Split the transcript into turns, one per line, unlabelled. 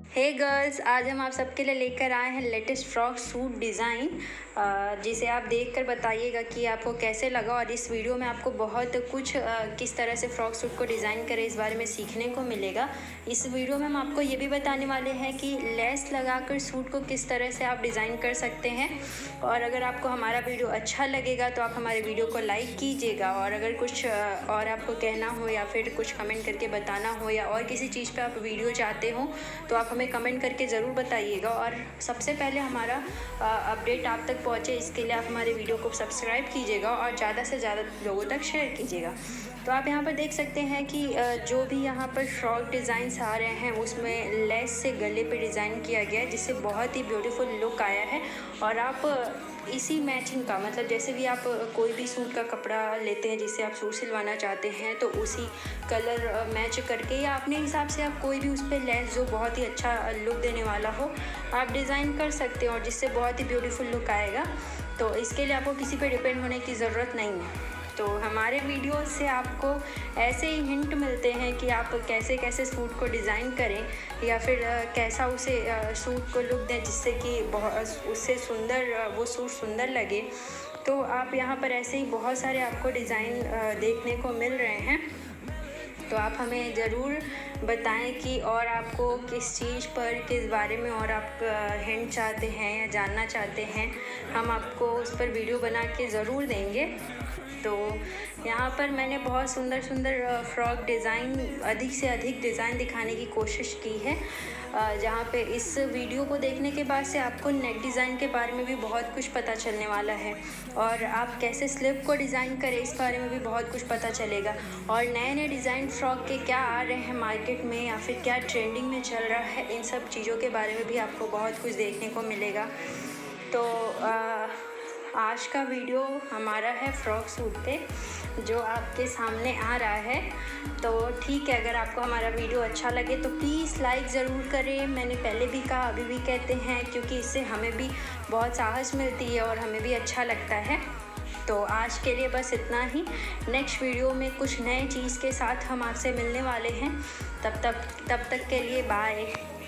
हे girls, आज हम आप सबके लिए लेकर आए हैं लेटेस्ट फ्रॉक सूट डिज़ाइन, जिसे आप देखकर बताइएगा कि आपको कैसे लगा। और इस वीडियो में आपको बहुत कुछ किस तरह से फ़्रॉक सूट को डिज़ाइन करें इस बारे में सीखने को मिलेगा। इस वीडियो में हम आपको ये भी बताने वाले हैं कि लेस लगाकर सूट को किस तरह से आप डिज़ाइन कर सकते हैं। और अगर आपको हमारा वीडियो अच्छा लगेगा तो आप हमारे वीडियो को लाइक कीजिएगा। और अगर कुछ और आपको कहना हो या फिर कुछ कमेंट करके बताना हो या और किसी चीज़ पे आप वीडियो चाहते हो तो आप हमें कमेंट करके ज़रूर बताइएगा। और सबसे पहले हमारा अपडेट आप तक पहुँचे इसके लिए आप हमारे वीडियो को सब्सक्राइब कीजिएगा और ज़्यादा से ज़्यादा लोगों तक शेयर कीजिएगा। तो आप यहाँ पर देख सकते हैं कि जो भी यहाँ पर फ्रॉक डिज़ाइंस आ रहे हैं उसमें लेस से गले पे डिज़ाइन किया गया है, जिससे बहुत ही ब्यूटीफुल लुक आया है। और आप इसी मैचिंग का मतलब जैसे भी आप कोई भी सूट का कपड़ा लेते हैं जिससे आप सूट सिलवाना चाहते हैं तो उसी कलर मैच करके या अपने हिसाब से आप कोई भी उस पर लेस जो बहुत ही अच्छा लुक देने वाला हो आप डिज़ाइन कर सकते हैं और जिससे बहुत ही ब्यूटीफुल लुक आएगा। तो इसके लिए आपको किसी पे डिपेंड होने की ज़रूरत नहीं है। तो हमारे वीडियो से आपको ऐसे ही हिंट मिलते हैं कि आप कैसे कैसे सूट को डिज़ाइन करें या फिर कैसा उसे सूट को लुक दें जिससे कि बहुत उससे सुंदर वो सूट सुंदर लगे। तो आप यहाँ पर ऐसे ही बहुत सारे आपको डिज़ाइन देखने को मिल रहे हैं। तो आप हमें ज़रूर बताएं कि और आपको किस चीज़ पर किस बारे में और आप हिंट चाहते हैं या जानना चाहते हैं, हम आपको उस पर वीडियो बना के ज़रूर देंगे। तो यहाँ पर मैंने बहुत सुंदर सुंदर फ्रॉक डिज़ाइन अधिक से अधिक डिज़ाइन दिखाने की कोशिश की है, जहाँ पे इस वीडियो को देखने के बाद से आपको नेक डिज़ाइन के बारे में भी बहुत कुछ पता चलने वाला है और आप कैसे स्लिप को डिज़ाइन करें इस बारे में भी बहुत कुछ पता चलेगा। और नए नए डिज़ाइन फ्रॉक के क्या आ रहे हैं मार्केट में या फिर क्या ट्रेंडिंग में चल रहा है, इन सब चीज़ों के बारे में भी आपको बहुत कुछ देखने को मिलेगा। तो आज का वीडियो हमारा है फ्रॉक सूट पे जो आपके सामने आ रहा है। तो ठीक है, अगर आपको हमारा वीडियो अच्छा लगे तो प्लीज़ लाइक ज़रूर करें। मैंने पहले भी कहा, अभी भी कहते हैं, क्योंकि इससे हमें भी बहुत साहस मिलती है और हमें भी अच्छा लगता है। तो आज के लिए बस इतना ही। नेक्स्ट वीडियो में कुछ नए चीज़ के साथ हम आपसे मिलने वाले हैं। तब तक के लिए बाय।